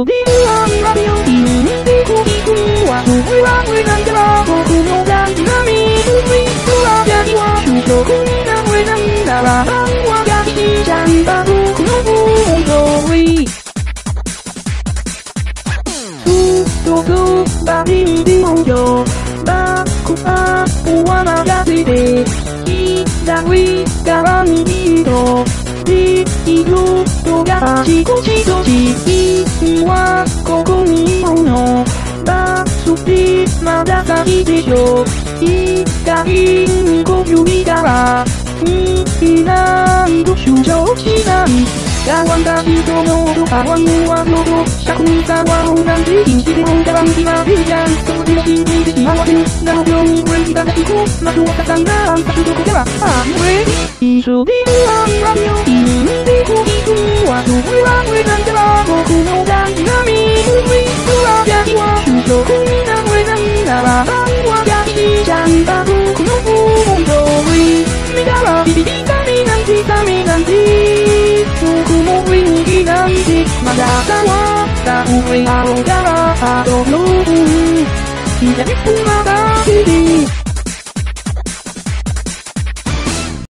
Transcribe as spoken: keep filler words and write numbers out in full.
それは今よりんでこびくは俺は俺なんだら僕の大事なミスリストはやりは主食になれなんだらあんはがしちゃんだ僕の思いずっとずばりでもよバックアップは任せて左側にとできるとがあちこちとちはここにいるのバスでまだ先でしょ左にご指から右なんと主張しない川が人の音川のはのど尺に川をなんて禁止でもがらんきまでじゃんそれを信じてしまわせるなのようにこれがいこうまずはたんがあんたとどこではあんれ一緒であんらよいんでこびくはそれは俺なんだら僕の大事なミスリストはやりは主食になれなんだらあんはがしちゃんだ僕の思い見たらビビビタミなんてタミなんて僕も人気なんてまだ変わった上青からあとの分左まだ出て